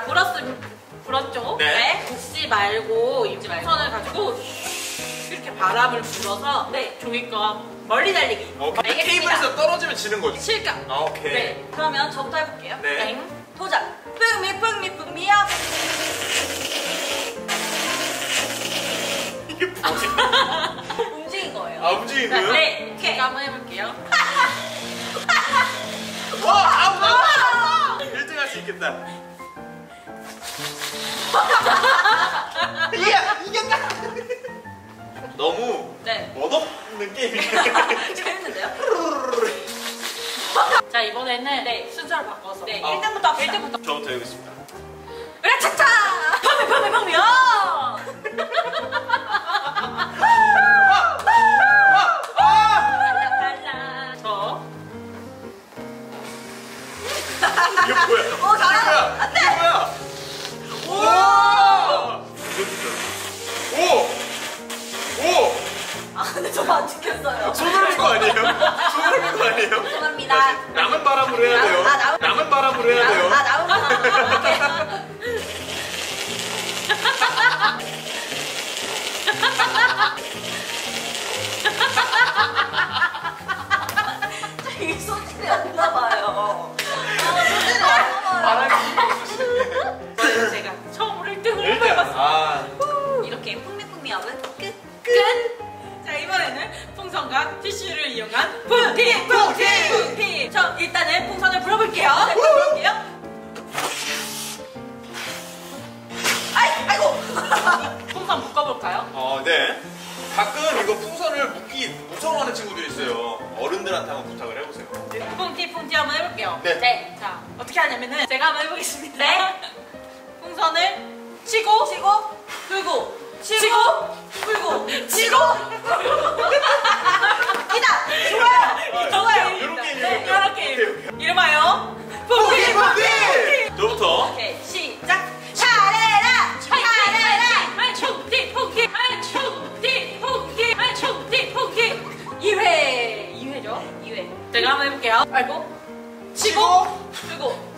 불었죠? 네. 붓지 말고 이 풍선을 가지고 이렇게 바람을 불어서 종이컵 멀리 달리기. 오케이. 테이블에서 떨어지면 지는 거죠? 실감. 아, 오케이. 네. 그러면 저부터 해볼게요. 네. 도전. 뿡미뿡미뿡미야. 이게 뭐야? 움직인 거예요. 아, 움직인 거예요? 네. 제가 한번 해볼게요. 와! 1등 할 수 있겠다. 이겼다! 너무 멋없는 게임이에요. 재밌는데요? 자, 이번에는 순서를 바꿔서 1등부터 합시다. 1등부터. 저부터 해보겠습니다. 으라차차! 팡미팡미팡미야! 달라. 저. 이게 뭐야? 오, 잘한다. 안 돼. 이게 뭐야? 오! 오! 아, 근데 저거 안 지켰어요. 손 올린 거 아니에요? 손 올린 거 아니에요? 죄송합니다. 남은 바람으로 해야 돼요. 남은 바람으로 해야 돼요. 나온 거. 이게 소질이 없나 봐요. 소질이 없나 봐요. 제가 처음으로 1등을 일등. 해봤어요. 이렇게 풍미풍미하면 끝. 자, 이번에는 풍선과 티슈를 이용한 풍티! 저 일단은 풍선을 불어볼게요. 불어볼게요. 아이고. 풍선 묶어볼까요? 네. 가끔 이거 풍선을 묶기 무서워하는 친구들이 있어요. 어른들한테 한번 부탁을 해보세요. 풍티 한번 해볼게요. 네. 자, 어떻게 하냐면은 제가 한번 해보겠습니다. 네. 풍선을 치고 풀고. 풀고 기다. 좋아요. 요렇게 이렇게 이름하여 풍티. 저부터. 오케이, 시작. 차례라. 풍티 2회죠? 2회. 제가 한번 해볼게요. 알고 치고 풀고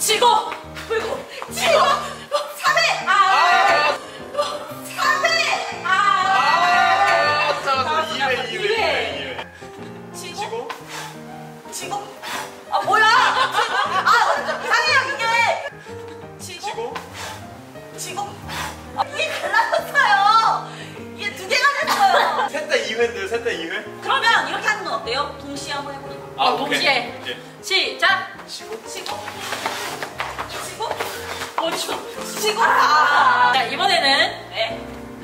3회. 3회. 이회. 치고. 아, 뭐야? 이상해요, 이게. 치고. 이게 갈라졌어요. 이게 두 개가 됐어요. 셋 다 2회인데요, 셋 다 2회? 그러면 이렇게 하는 건 어때요? 동시에 한번 해보는 거. 동시에 오케이. 시작. 치고. 자, 이번에는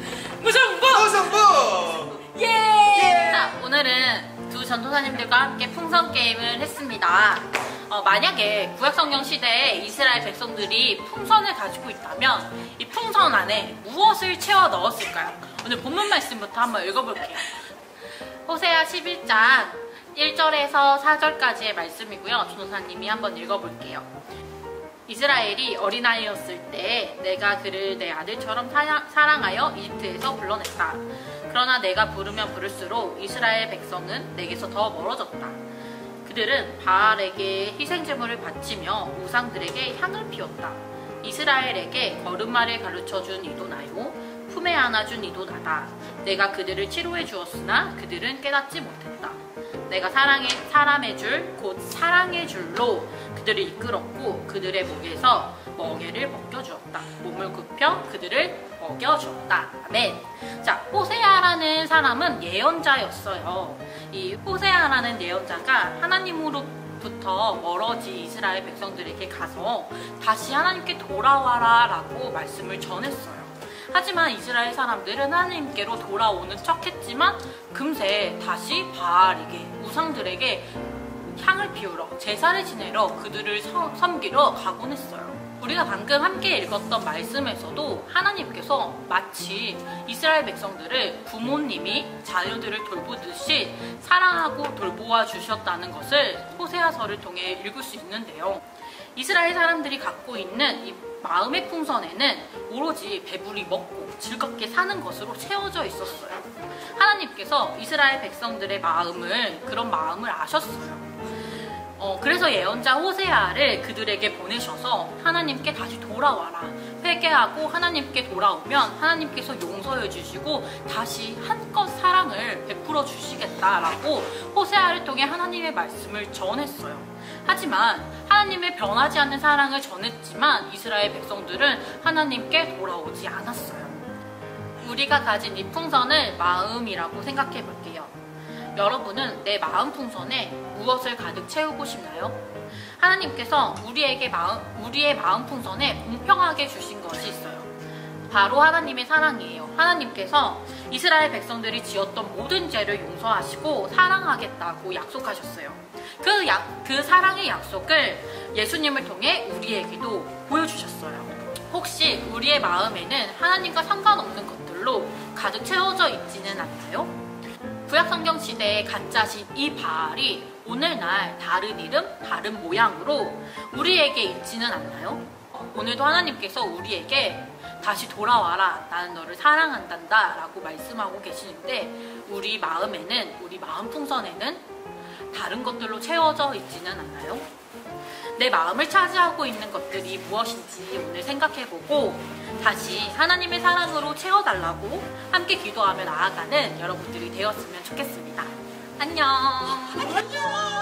무승부. 예. 자, 오늘은 두 전도사님들과 함께 풍선 게임을 했습니다. 만약에 구약성경 시대에 이스라엘 백성들이 풍선을 가지고 있다면 이 풍선 안에 무엇을 채워 넣었을까요? 오늘 본문 말씀부터 한번 읽어볼게요. 호세아 11장 1절에서 4절까지의 말씀이고요. 전도사님이 한번 읽어볼게요. 이스라엘이 어린아이였을 때 내가 그를 내 아들처럼 사랑하여 이집트에서 불러냈다. 그러나 내가 부르면 부를수록 이스라엘 백성은 내게서 더 멀어졌다. 그들은 바알에게 희생제물을 바치며 우상들에게 향을 피웠다. 이스라엘에게 걸음마를 가르쳐준 이도 나요, 품에 안아준 이도 나다. 내가 그들을 치료해 주었으나 그들은 깨닫지 못했다. 내가 사람의 줄, 곧 사랑의 줄로 그들을 이끌었고 그들의 목에서 멍에를 벗겨주었다. 몸을 굽혀 그들을 먹여주었다. 아멘. 자, 호세아라는 사람은 예언자였어요. 이 호세아라는 예언자가 하나님으로부터 멀어진 이스라엘 백성들에게 가서 다시 하나님께 돌아와라 라고 말씀을 전했어요. 하지만 이스라엘 사람들은 하나님께로 돌아오는 척 했지만 금세 다시 바알에게, 우상들에게 향을 피우러, 제사를 지내러 그들을 섬기러 가곤 했어요. 우리가 방금 함께 읽었던 말씀에서도 하나님께서 마치 이스라엘 백성들을 부모님이 자녀들을 돌보듯이 사랑하고 돌보아 주셨다는 것을 호세아서를 통해 읽을 수 있는데요. 이스라엘 사람들이 갖고 있는 이 마음의 풍선에는 오로지 배불리 먹고 즐겁게 사는 것으로 채워져 있었어요. 하나님께서 이스라엘 백성들의 그런 마음을 아셨어요. 그래서 예언자 호세아를 그들에게 보내셔서 하나님께 다시 돌아와라. 회개하고 하나님께 돌아오면 하나님께서 용서해 주시고 다시 한껏 사랑을 베풀어 주시겠다라고 호세아를 통해 하나님의 말씀을 전했어요. 하지만 하나님의 변하지 않는 사랑을 전했지만 이스라엘 백성들은 하나님께 돌아오지 않았어요. 우리가 가진 이 풍선을 마음이라고 생각해 볼게요. 여러분은 내 마음 풍선에 무엇을 가득 채우고 싶나요? 하나님께서 우리의 마음 풍선에 공평하게 주신 것이 있어요. 바로 하나님의 사랑이에요. 하나님께서 이스라엘 백성들이 지었던 모든 죄를 용서하시고 사랑하겠다고 약속하셨어요. 그 사랑의 약속을 예수님을 통해 우리에게도 보여주셨어요. 혹시 우리의 마음에는 하나님과 상관없는 것들로 가득 채워져 있지는 않나요? 구약성경 시대의 가짜신 이 바알이 오늘날 다른 이름, 다른 모양으로 우리에게 있지는 않나요? 오늘도 하나님께서 우리에게 다시 돌아와라, 나는 너를 사랑한단다 라고 말씀하고 계시는데 우리 마음에는, 우리 마음 풍선에는 다른 것들로 채워져 있지는 않나요? 내 마음을 차지하고 있는 것들이 무엇인지 오늘 생각해보고 다시 하나님의 사랑으로 채워달라고 함께 기도하며 나아가는 여러분들이 되었으면 좋겠습니다. 안녕. 안녕.